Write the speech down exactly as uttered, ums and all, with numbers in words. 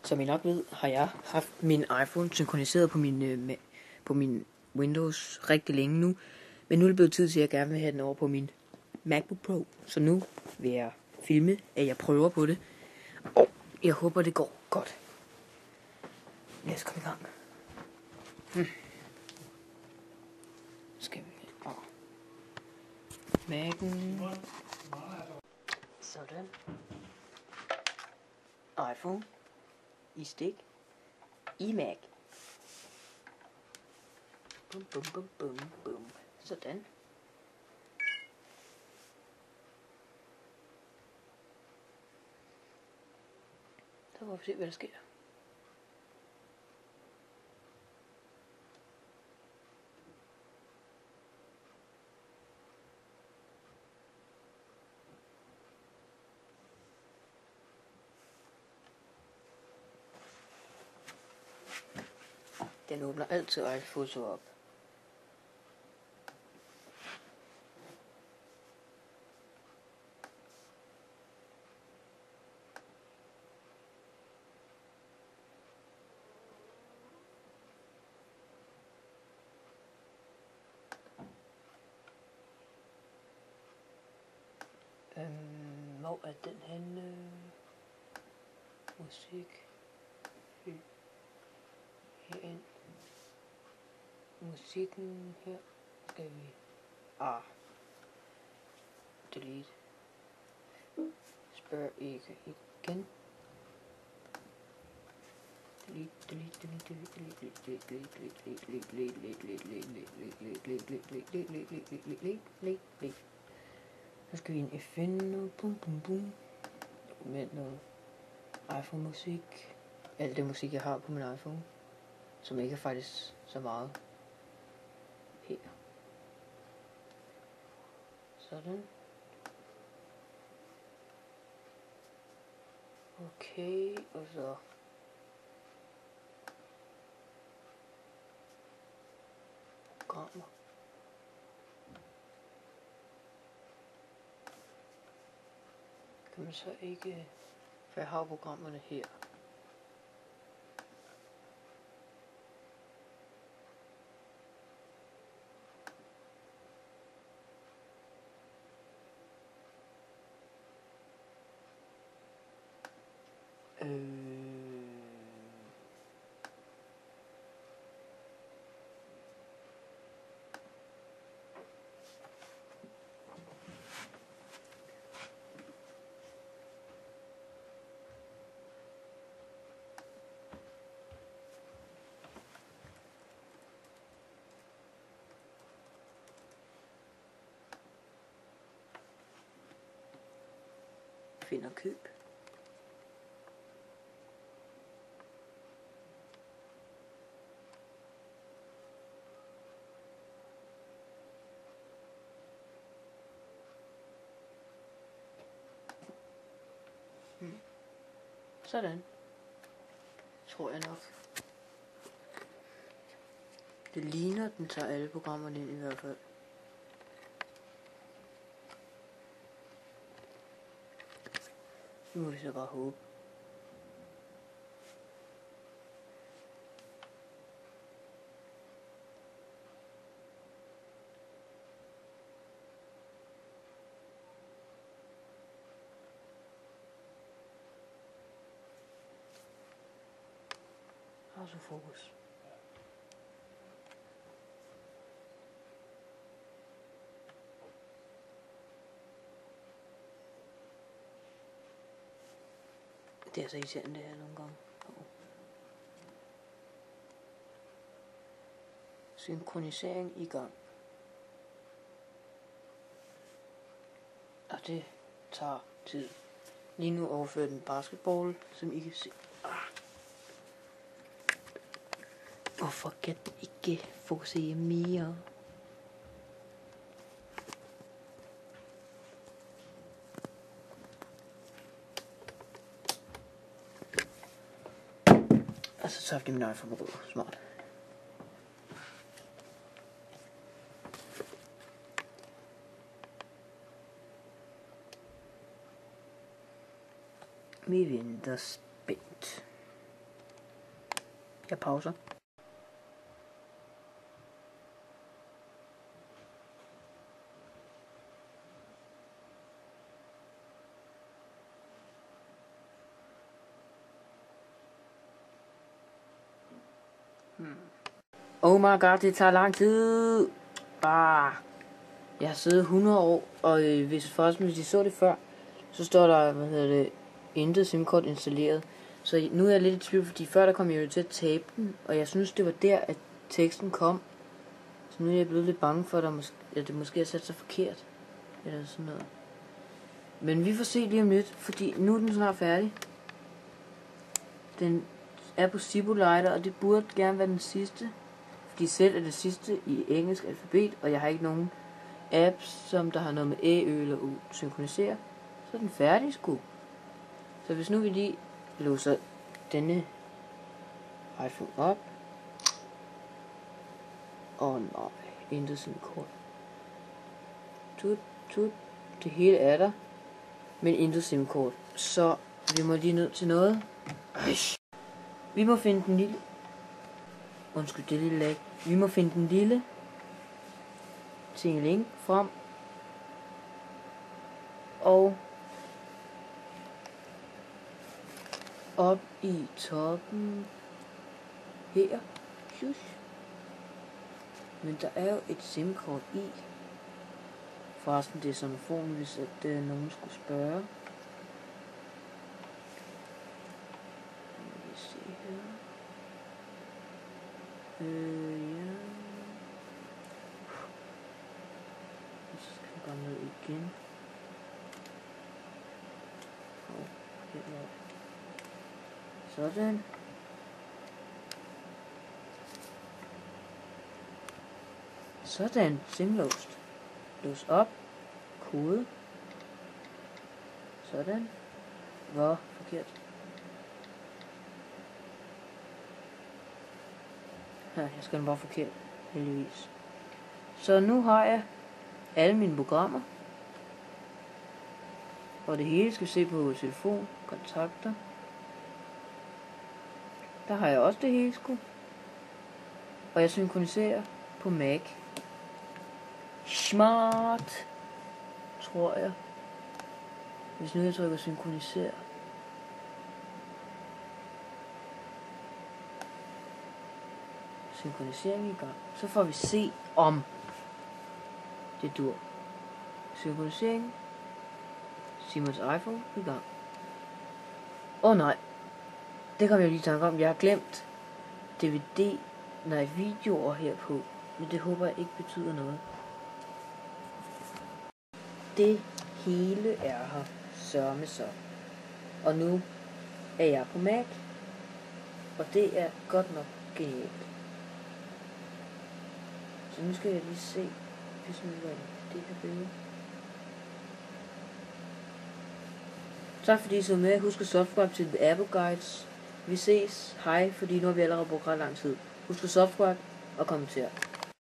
Som I nok ved, har jeg haft min iPhone synkroniseret på min, øh, på min Windows rigtig længe nu. Men nu er det blevet tid til, at jeg gerne vil have den over på min MacBook Pro. Så nu vil jeg filme, at jeg prøver på det. Og jeg håber, det går godt. Lad os komme i gang. Hmm. Skal vi... Oh. Mac'en. Sådan. iPhone. I stik. I Mac. Bum, bum, bum, bum, bum. Sådan. Så må vi se, hvad der sker. Den åbner altid iPhoto op. Øhm, hvor er den henne? Musik. Herind. Musikken her. Skal vi... Ah. Delete. Spørg ikke igen. Delete, delete, delete, delete, delete, delete, delete, delete, delete, delete. Så skal vi ind i finde. Bum, bum, bum. Dokument noget. iPhone musik. Alt det musik jeg har på min iPhone. Som ikke er faktisk så meget. Her. Sådan. Okay, og så programmer. Kan man så ikke, for jeg har programmerne her. Øh... Find og køb. Hmm. Sådan. Tror jeg nok. Det ligner, den tager alle programmerne ind i hvert fald. Nu må vi så bare håbe. Og så fokus. Det er så irriterende det her nogle gange. Oh. Synkronisering i gang. Og det tager tid. Lige nu overfører den basketball, som I kan se. Ah. Hvorfor kan den ikke fokusere mere? Og så tager vi min iPhone på. Smart. Vi venter spændt. Jeg pauser. Hmm. Oh my god, det tager lang tid. Ah. Jeg har siddet hundrede år, og øh, hvis først hvis I så det før, så står der, hvad hedder det, intet simkort installeret. Så nu er jeg lidt i tvivl, fordi før der kom jeg jo til at tabe den, og jeg synes det var der, at teksten kom. Så nu er jeg blevet lidt bange for, at, der mås- at det måske har sat sig forkert. Eller sådan noget. Men vi får se lige om lidt, fordi nu er den snart færdig. Den er på Zibo-Lighter, og det burde gerne være den sidste. Fordi selv er det sidste i engelsk alfabet, og jeg har ikke nogen apps, som der har noget med æ, ø eller u synkronisere. Så er den færdig sgu. Så hvis nu vi lige låser denne iPhone op. Åh oh, nej, intet SIM-kort. Tut, tut. Det hele er der, men intet SIM-kort. Så vi må lige ned til noget. Øj. Vi må finde den lille... Undskyld, det lille lag. Vi må finde den lille tingeling frem. Og op i toppen her. Shush. Men der er jo et SIM-kort i. Forresten, det er sådan en form, hvis at, øh, nogen skulle spørge. Lad os se her. Øh, ja. Så skal vi gå ned igen. Og her. Sådan. Sådan, simlåst. Lås op. Kode. Sådan. Hvor forkert. Ja, jeg skal den bare forkert, heldigvis. Så nu har jeg alle mine programmer. Og det hele skal se på telefon, kontakter. Der har jeg også det hele sgu. Og jeg synkroniserer på Mac. Smart, tror jeg. Hvis nu jeg trykker synkronisere. Synkronisering i gang. Så får vi se om det dur. Synkronisering. Simons iPhone i gang. Åh oh, nej. Det kom jeg lige i tanke om. Jeg har glemt D V D, nej, videoer herpå. Men det håber jeg ikke betyder noget. Det hele er her. Sørme så. Og nu er jeg på Mac. Og det er godt nok genialt. Så nu skal jeg lige se, hvis nu var det her billede. Tak fordi I så med. Husk at subscribe til The Apple Guides. Vi ses. Hej, fordi nu har vi allerede brugt ret lang tid. Husk at subscribe og kommentere.